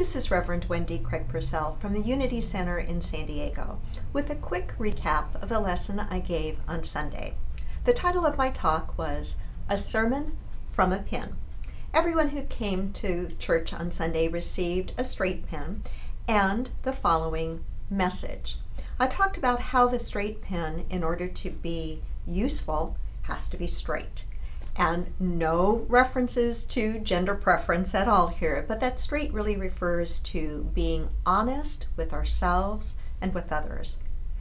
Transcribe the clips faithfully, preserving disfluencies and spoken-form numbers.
This is Reverend Wendy Craig Purcell from the Unity Center in San Diego with a quick recap of the lesson I gave on Sunday. The title of my talk was A Sermon from a Pen. Everyone who came to church on Sunday received a straight pen and the following message. I talked about how the straight pen, in order to be useful, has to be straight. And no references to gender preference at all here, but that straight really refers to being honest with ourselves and with others.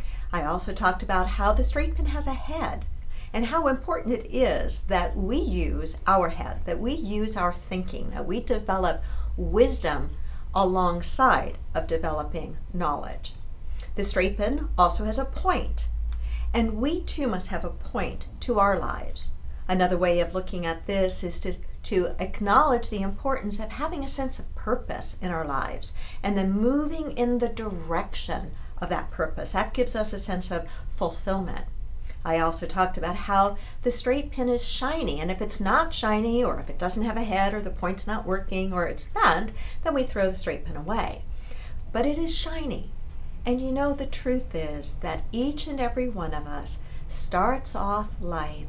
I also talked about how the straight pen has a head and how important it is that we use our head, that we use our thinking, that we develop wisdom alongside of developing knowledge. The straight pen also has a point, and we too must have a point to our lives. Another way of looking at this is to, to acknowledge the importance of having a sense of purpose in our lives and then moving in the direction of that purpose. That gives us a sense of fulfillment. I also talked about how the straight pen is shiny, and if it's not shiny, or if it doesn't have a head, or the point's not working, or it's bent, then we throw the straight pen away. But it is shiny. And you know, the truth is that each and every one of us starts off life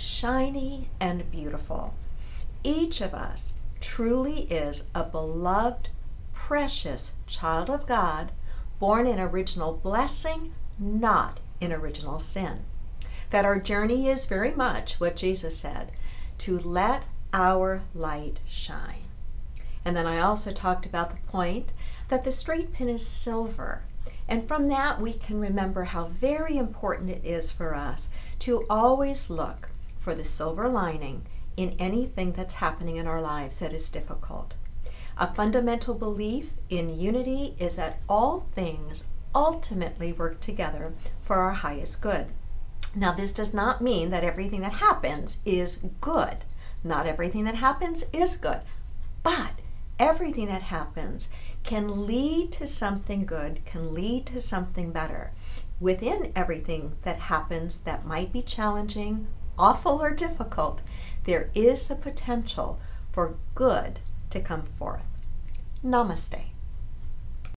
shiny and beautiful. Each of us truly is a beloved, precious child of God, born in original blessing, not in original sin. That our journey is very much what Jesus said, to let our light shine. And then I also talked about the point that the straight pen is silver. And from that we can remember how very important it is for us to always look for the silver lining in anything that's happening in our lives that is difficult. A fundamental belief in unity is that all things ultimately work together for our highest good. Now, this does not mean that everything that happens is good. Not everything that happens is good, but everything that happens can lead to something good, can lead to something better. Within everything that happens that might be challenging, awful, or difficult, there is the potential for good to come forth. Namaste.